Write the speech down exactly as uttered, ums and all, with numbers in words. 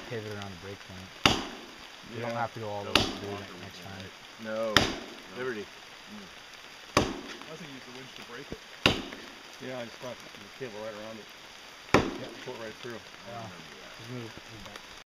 pivot around the brake point. You yeah. don't have to go all the way through it next time. No. Liberty. Mm. I think you use the winch to break it. Yeah, I just got the cable right around it. Yeah, pull it right through. Yeah. Just move, move back.